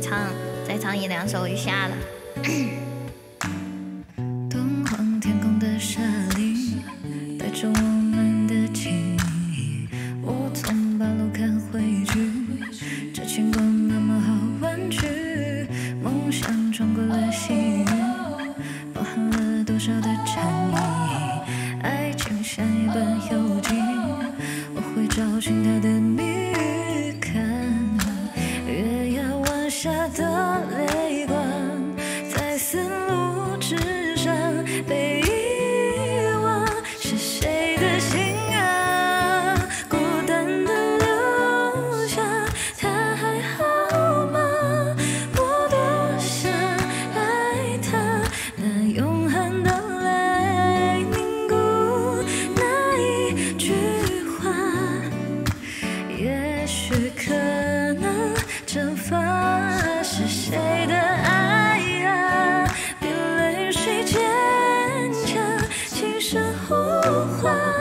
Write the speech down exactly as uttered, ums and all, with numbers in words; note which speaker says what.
Speaker 1: 唱，再唱一两首就下了。
Speaker 2: 东晃天空的沙砾，带着我们的情谊。我从八楼看回去，这轻功那么好玩具。梦想穿过了细雨，包含了多少的禅意？爱情像一本游记，我会找寻它的谜语。看月牙湾下的泪光，在丝路之上被遗忘，是谁的心啊？孤单的留下，他还好吗？我多想爱他，那永恒的泪凝固那一句话，也许可能蒸发，是谁的爱呀？比泪水坚强，轻声呼唤。